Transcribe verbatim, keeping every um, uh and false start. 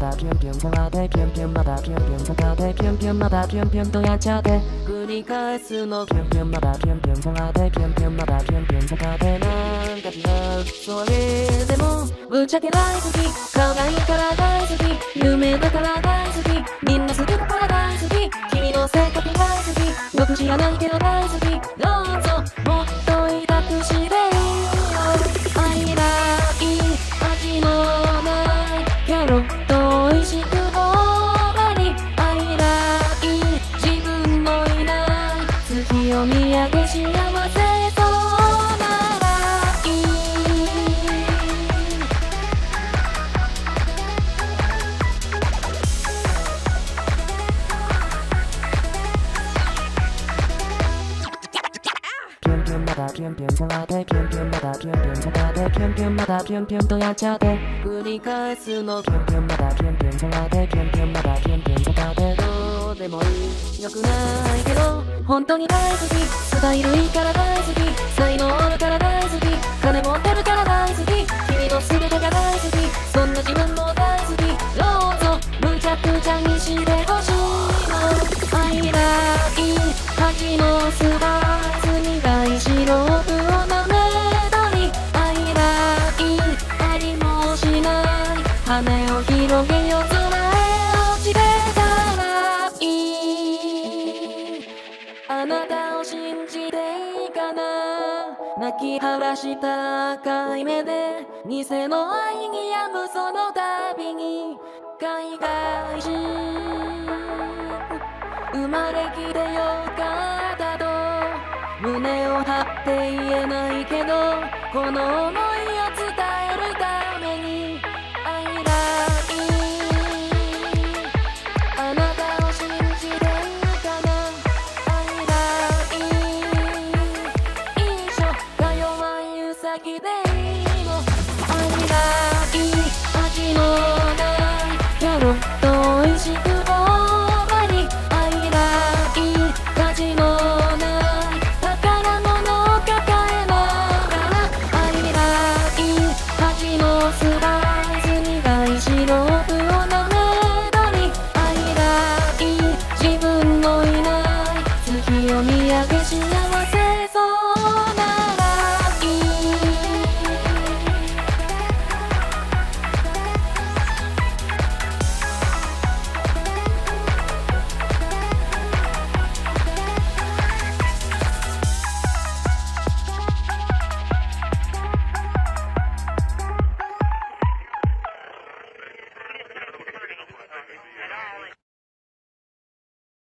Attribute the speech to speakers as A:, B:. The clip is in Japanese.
A: たぴょんぴょん触ってぴょんぴょんまたぴょんぴょん触ってぴょんぴょんまたぴょんぴょんとやっちゃって繰り返すのぴょんぴょんまたぴょんぴょん触ってぴょんぴょんまたぴょんぴょん触ってなんか違うそれでもぶっちゃけ大好き可愛いから大好き有名だから大好きみんな好きだから大好き君の性格大好きよく知らないけど大好きどうぞもっといたくしてよ愛ない味のないキャロット美味しく頬張り愛ない自分のいない月を見上げ幸せそうならいいぴょんぴょんまたぴょんぴょん触ってぴょんぴょんまたぴょんぴょん触ってぴょんぴょんまたぴょんぴょんとやっちゃって繰り返すのぴょんぴょんまたぴょんぴょん触ってぴょんぴょんまたぴょんぴょん触ってどうでもいいよくないけど本当に大好きスタイルいいから大好き才能あるから大好き金持ってるから大好き君の全てが大好きそんな自分も大好きどうぞむちゃくちゃにしてほしいの愛ない恥のスパイス苦いシロップをなめたり愛ないありもしない羽を広げよ空へ落ちてたらいいあなたを信じていいかな泣き晴らした赤い目で偽の愛に病むその度に海外人生まれきてよかったと胸を張って言えないけどこの想いを伝えるために愛ないあなたを信じていいかな愛ない一緒が弱いウサギでいいの愛ない味のないキャロット美味しく見上げしな